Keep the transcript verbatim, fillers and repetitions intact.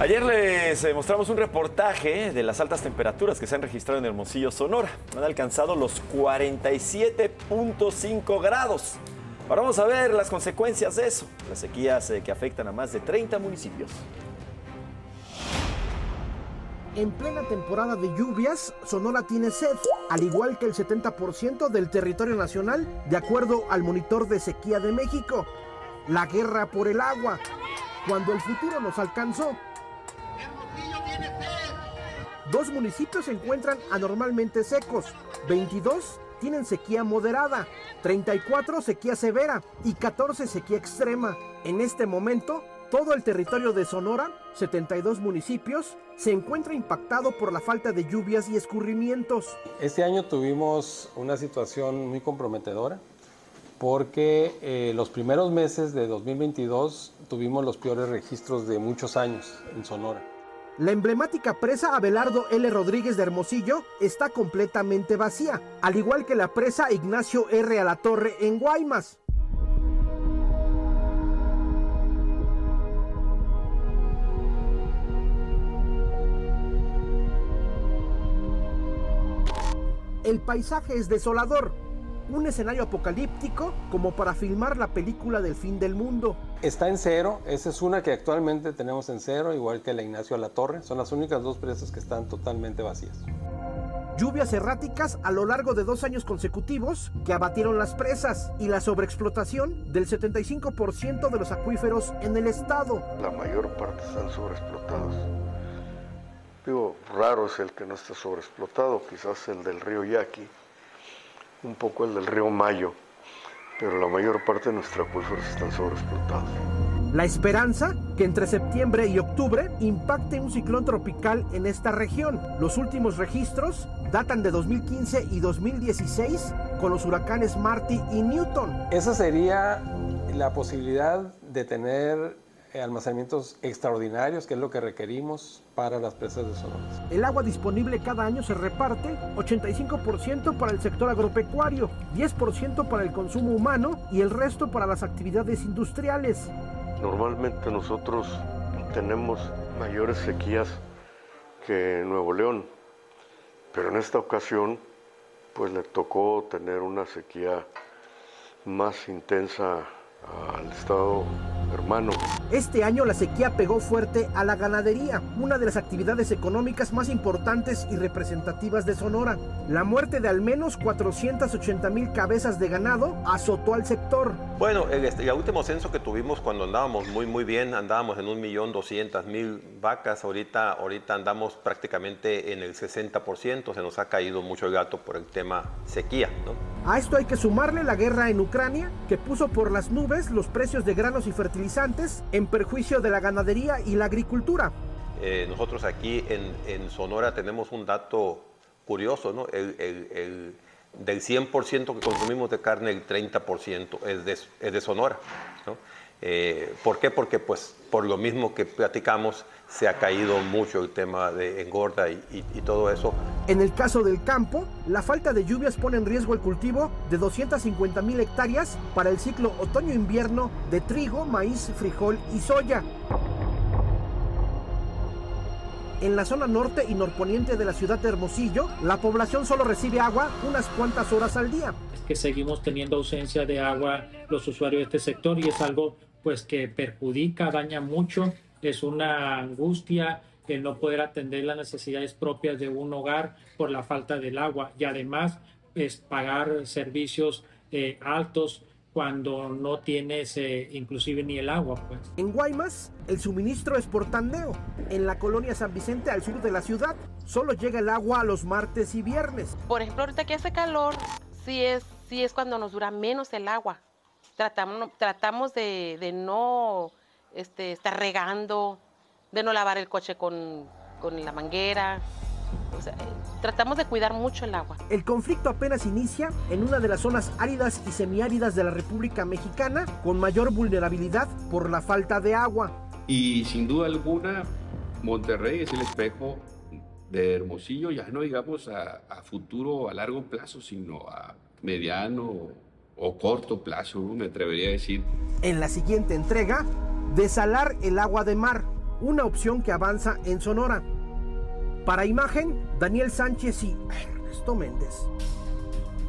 Ayer les eh, mostramos un reportaje de las altas temperaturas que se han registrado en Hermosillo, Sonora. Han alcanzado los cuarenta y siete punto cinco grados. Ahora vamos a ver las consecuencias de eso. Las sequías eh, que afectan a más de treinta municipios. En plena temporada de lluvias, Sonora tiene sed, al igual que el setenta por ciento del territorio nacional, de acuerdo al monitor de sequía de México. La guerra por el agua, cuando el futuro nos alcanzó. Dos municipios se encuentran anormalmente secos, veintidós tienen sequía moderada, treinta y cuatro sequía severa y catorce sequía extrema. En este momento, todo el territorio de Sonora, setenta y dos municipios, se encuentra impactado por la falta de lluvias y escurrimientos. Este año tuvimos una situación muy comprometedora porque eh, los primeros meses de dos mil veintidós tuvimos los peores registros de muchos años en Sonora. La emblemática presa Abelardo L. Rodríguez de Hermosillo está completamente vacía, al igual que la presa Ignacio R. Alatorre en Guaymas. El paisaje es desolador, un escenario apocalíptico como para filmar la película del fin del mundo. Está en cero, esa es una que actualmente tenemos en cero, igual que la Ignacio Alatorre. Son las únicas dos presas que están totalmente vacías. Lluvias erráticas a lo largo de dos años consecutivos que abatieron las presas y la sobreexplotación del setenta y cinco por ciento de los acuíferos en el estado. La mayor parte están sobreexplotados. Digo, raro es el que no está sobreexplotado, quizás el del río Yaqui, un poco el del río Mayo, pero la mayor parte de nuestros acuíferos están sobreexplotados. La esperanza que entre septiembre y octubre impacte un ciclón tropical en esta región. Los últimos registros datan de dos mil quince y dos mil dieciséis con los huracanes Marty y Newton. Esa sería la posibilidad de tener almacenamientos extraordinarios, que es lo que requerimos para las presas de Sonora. El agua disponible cada año se reparte ochenta y cinco por ciento para el sector agropecuario, diez por ciento para el consumo humano y el resto para las actividades industriales. Normalmente nosotros tenemos mayores sequías que Nuevo León, pero en esta ocasión pues le tocó tener una sequía más intensa al estado hermano. Este año la sequía pegó fuerte a la ganadería, una de las actividades económicas más importantes y representativas de Sonora. La muerte de al menos cuatrocientas ochenta mil cabezas de ganado azotó al sector. Bueno, el, este, el último censo que tuvimos cuando andábamos muy muy bien, andábamos en un millón doscientas mil vacas, ahorita, ahorita andamos prácticamente en el sesenta por ciento, se nos ha caído mucho el gato por el tema sequía, ¿no? A esto hay que sumarle la guerra en Ucrania, que puso por las nubes los precios de granos y fertilizantes en perjuicio de la ganadería y la agricultura. Eh, nosotros aquí en, en Sonora tenemos un dato curioso, ¿no? El, el, el, del cien por ciento que consumimos de carne, el treinta por ciento es de, es de Sonora, ¿no? Eh, ¿Por qué? Porque pues por lo mismo que platicamos se ha caído mucho el tema de engorda y, y, y todo eso. En el caso del campo, la falta de lluvias pone en riesgo el cultivo de doscientas cincuenta mil hectáreas para el ciclo otoño-invierno de trigo, maíz, frijol y soya. En la zona norte y norponiente de la ciudad de Hermosillo, la población solo recibe agua unas cuantas horas al día. Es que seguimos teniendo ausencia de agua los usuarios de este sector y es algo pues que perjudica, daña mucho, es una angustia el no poder atender las necesidades propias de un hogar por la falta del agua y además es pagar servicios eh, altos cuando no tienes eh, inclusive ni el agua, pues. En Guaymas, el suministro es por tandeo. En la colonia San Vicente, al sur de la ciudad, solo llega el agua los martes y viernes. Por ejemplo, ahorita que hace calor, sí es, sí es cuando nos dura menos el agua. Tratamos, tratamos de, de no este, estar regando, de no lavar el coche con, con la manguera. O sea, tratamos de cuidar mucho el agua. El conflicto apenas inicia en una de las zonas áridas y semiáridas de la República Mexicana con mayor vulnerabilidad por la falta de agua. Y sin duda alguna, Monterrey es el espejo de Hermosillo, ya no digamos a, a futuro, a largo plazo, sino a mediano o corto plazo, me atrevería a decir. En la siguiente entrega, desalar el agua de mar. una opción que avanza en Sonora. Para Imagen, Daniel Sánchez y Ernesto Méndez.